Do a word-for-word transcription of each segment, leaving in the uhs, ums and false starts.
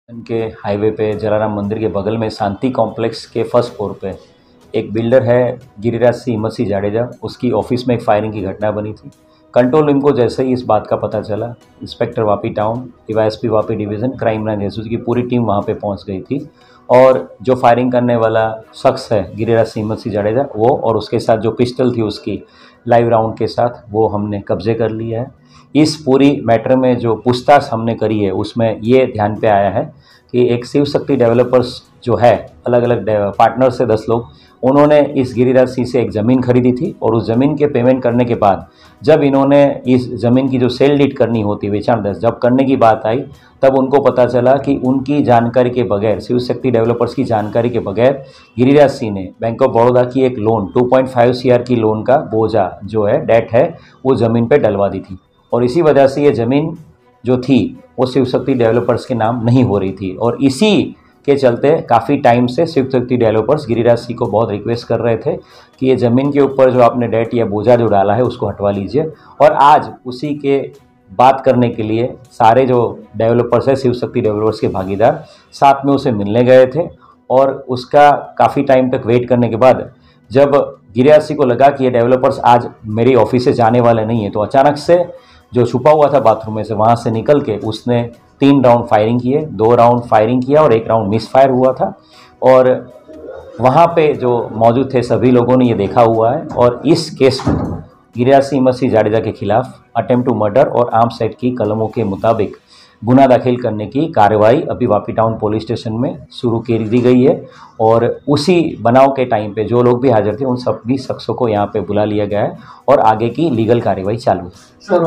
के हाईवे पे जलाराम मंदिर के बगल में शांति कॉम्प्लेक्स के फर्स्ट फ्लोर पे एक बिल्डर है गिरिराज सिंह हिम्मत सिंह जाडेजा, उसकी ऑफिस में एक फायरिंग की घटना बनी थी। कंट्रोल रूम को जैसे ही इस बात का पता चला, inspector Vapi town, DYSP Vapi division, crime branch SOG की पूरी टीम वहाँ पे पहुँच गई थी। और जो फायरिंग करने वाला शख्स है गिरिराज सिंह हिम्मत सिंह जाडेजा, वो और उसके साथ जो पिस्टल थी उसकी लाइव राउंड के साथ, वो हमने कब्जे कर लिया है। इस पूरी मैटर में जो पूछताछ हमने करी है उसमें ये ध्यान पे आया है कि एक शिव शक्ति डेवलपर्स जो है, अलग अलग पार्टनर से दस लोग, उन्होंने इस गिरिराज सिंह से एक ज़मीन खरीदी थी और उस ज़मीन के पेमेंट करने के बाद जब इन्होंने इस ज़मीन की जो सेल डीड करनी होती, वेचाण दस जब करने की बात आई, तब उनको पता चला कि उनकी जानकारी के बगैर, शिव शक्ति डेवलपर्स की जानकारी के बगैर गिरिराज सिंह ने बैंक ऑफ बड़ौदा की एक loan two point five CR की लोन का बोझा जो है, डेट है, वो ज़मीन पर डलवा दी थी। और इसी वजह से ये ज़मीन जो थी वो शिव शक्ति डेवलपर्स के नाम नहीं हो रही थी। और इसी के चलते काफ़ी टाइम से शिव शक्ति डेवलपर्स गिरिराज सिंह को बहुत रिक्वेस्ट कर रहे थे कि ये ज़मीन के ऊपर जो आपने डेट या बोझा जो डाला है उसको हटवा लीजिए। और आज उसी के बात करने के लिए सारे जो डेवलपर्स है, शिव शक्ति डेवलपर्स के भागीदार, साथ में उसे मिलने गए थे। और उसका काफ़ी टाइम तक वेट करने के बाद जब गिरिराज सिंह को लगा कि ये डेवलपर्स आज मेरी ऑफिस से जाने वाले नहीं हैं, तो अचानक से जो छुपा हुआ था बाथरूम में से, वहाँ से निकल के उसने तीन राउंड फायरिंग किए, दो राउंड फायरिंग किया और एक राउंड मिस फायर हुआ था। और वहाँ पे जो मौजूद थे सभी लोगों ने ये देखा हुआ है। और इस केस में गिरिराज सिंह हिम्मत सिंह जाडेजा के खिलाफ अटेम्प्ट टू मर्डर और आर्म्स एक्ट की कलमों के मुताबिक गुना दाखिल करने की कार्रवाई अभी वापी टाउन पुलिस स्टेशन में शुरू कर दी गई है। और उसी बनाव के टाइम पे जो लोग भी हाजिर थे उन सभी शख्सों को यहाँ पे बुला लिया गया है और आगे की लीगल कार्रवाई चालू है। सर,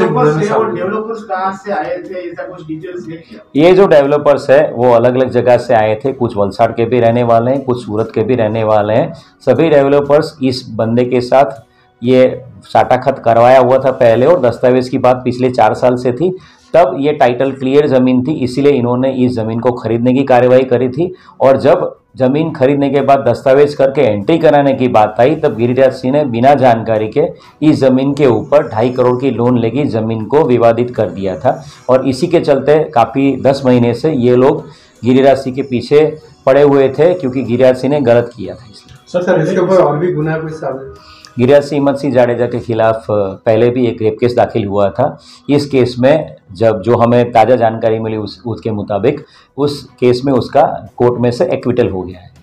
डेवलपर्स कहाँ से आए थे, ऐसा कुछ डिटेल्स है? ये जो डेवलपर्स है वो अलग अलग जगह से आए थे, कुछ वलसाड़ के भी रहने वाले हैं, कुछ सूरत के भी रहने वाले हैं। सभी डेवलपर्स इस बंदे के साथ ये साटाखत करवाया हुआ था पहले, और दस्तावेज की बात पिछले चार साल से थी। तब ये टाइटल क्लियर ज़मीन थी, इसीलिए इन्होंने इस ज़मीन को खरीदने की कार्रवाई करी थी। और जब ज़मीन खरीदने के बाद दस्तावेज करके एंट्री कराने की बात आई, तब गिरिराज सिंह ने बिना जानकारी के इस ज़मीन के ऊपर ढाई करोड़ की लोन लेके ज़मीन को विवादित कर दिया था। और इसी के चलते काफ़ी दस महीने से ये लोग गिरिराज सिंह के पीछे पड़े हुए थे, क्योंकि गिरिराज सिंह ने गलत किया था इसलिए। सर सर इसके ऊपर और भी गुना कुछ साबित? गिरिराज सिंह हिम्मत सिंह जाडेजा के खिलाफ पहले भी एक रेप केस दाखिल हुआ था। इस केस में जब जो हमें ताज़ा जानकारी मिली उस उसके मुताबिक उस केस में उसका कोर्ट में से एक्विटल हो गया है।